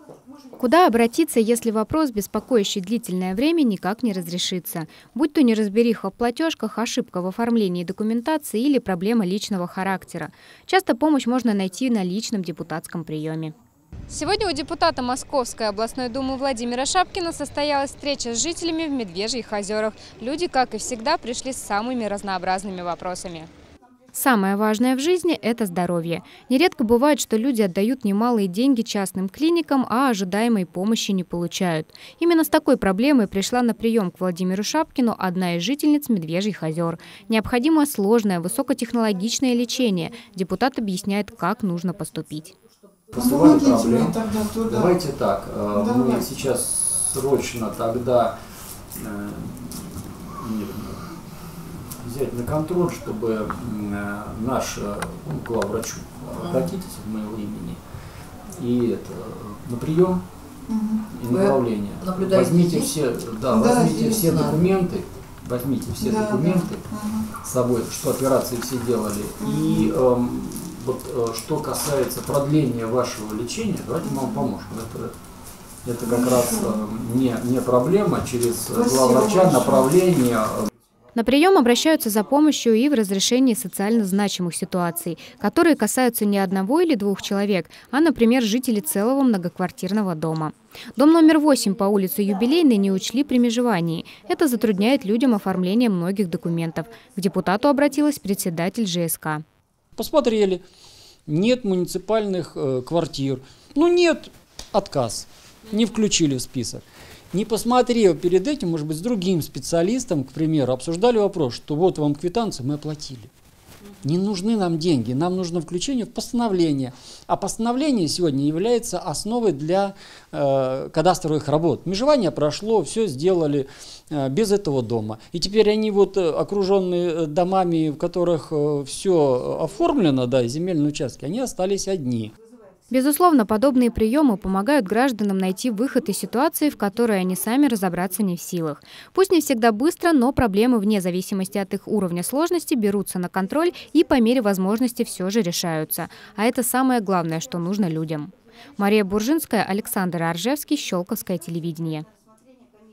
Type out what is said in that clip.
Куда обратиться, если вопрос, беспокоящий длительное время, никак не разрешится? Будь то неразбериха в платежках, ошибка в оформлении документации или проблема личного характера. Часто помощь можно найти на личном депутатском приеме. Сегодня у депутата Московской областной думы Владимира Шапкина состоялась встреча с жителями в Медвежьих озерах. Люди, как и всегда, пришли с самыми разнообразными вопросами. Самое важное в жизни – это здоровье. Нередко бывает, что люди отдают немалые деньги частным клиникам, а ожидаемой помощи не получают. Именно с такой проблемой пришла на прием к Владимиру Шапкину одна из жительниц Медвежьих озер. Необходимо сложное, высокотехнологичное лечение. Депутат объясняет, как нужно поступить. Поступали проблемы. Давайте так, мы сейчас срочно тогда взять на контроль, чтобы наш главврачу обратитесь от моего имени и на прием и направление. Возьмите все, возьмите все документы, с собой, что операции все делали. И вот что касается продления вашего лечения, давайте мы вам поможем. Это как раз не проблема, через главврача направление. На прием обращаются за помощью и в разрешении социально значимых ситуаций, которые касаются не одного или двух человек, а, например, жителей целого многоквартирного дома. Дом номер 8 по улице Юбилейной не учли при межевании. Это затрудняет людям оформление многих документов. К депутату обратилась председатель ЖСК. Посмотрели, нет муниципальных квартир, нет, отказ, не включили в список. Не посмотрев перед этим, может быть, с другим специалистом, к примеру, обсуждали вопрос, что вот вам квитанция, мы оплатили. Не нужны нам деньги, нам нужно включение в постановление. А постановление сегодня является основой для кадастровых работ. Межевание прошло, все сделали без этого дома. И теперь они окруженные домами, в которых все оформлено, земельные участки, они остались одни. Безусловно, подобные приемы помогают гражданам найти выход из ситуации, в которой они сами разобраться не в силах. Пусть не всегда быстро, но проблемы вне зависимости от их уровня сложности берутся на контроль и по мере возможности все же решаются. А это самое главное, что нужно людям. Мария Буржинская, Александр Аржевский, Щелковское телевидение.